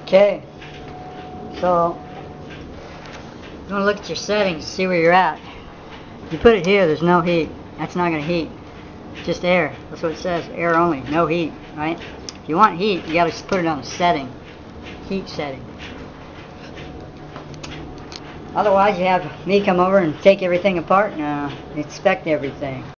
Okay, so you want to look at your settings, see where you're at. You put it here, there's no heat. That's not going to heat. Just air. That's what it says. Air only. No heat. Right? If you want heat, you got to put it on a setting. Heat setting. Otherwise, you have me come over and take everything apart and inspect everything.